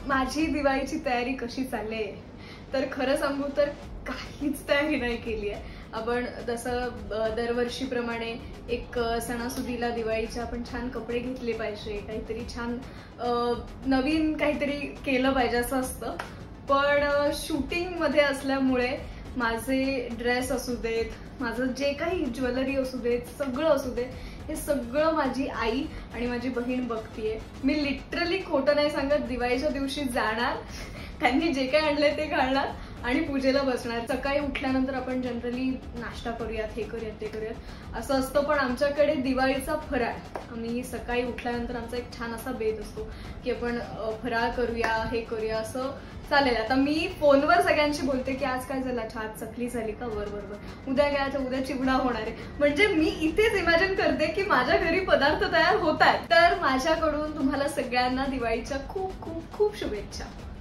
माझी दिवाळीची तयारी कशी चालली आहे तर खरं सांगू तर काहीच तयारी नाही केली आहे. आपण जसं दरवर्षीप्रमाणे एक सणासुदीला दिवाळीचे आपण छान कपडे घेतले पाहिजे, काहीतरी छान नवीन काहीतरी केलं पाहिजे असं असतं. पण शूटिंग मध्ये असल्यामुळे माझे ड्रेस असू देत, माझं जे काही ज्वेलरी असू देत, सगळं असू दे, हे सगळं माझी आई आणि माझी बहीण बघतीये. मी लिटरली खोटं नाही सांगत, दिवाळीच्या दिवशी जाणार, त्यांनी जे काही आणलंय ते घालणार आणि पूजेला बसणार. सकाळी उठल्यानंतर आपण जनरली नाश्ता करूयात, हे करूयात, ते करूयात असं असतं, पण आमच्याकडे दिवाळीचा फराळ, आम्ही सकाळी उठल्यानंतर आमचा एक छान असा बेत असतो की आपण फराळ करूया, हे करूया असं चालेल. आता मी फोनवर सगळ्यांशी बोलते की आज काय झालं, आज चकली झाली का, बरोबर उद्या काय, तर उद्या चिवडा होणार आहे. म्हणजे मी इथेच इमॅजिन करते की माझ्या घरी पदार्थ तयार होत आहेत. तर माझ्याकडून तुम्हाला सगळ्यांना दिवाळीच्या खूप खूप खूप शुभेच्छा.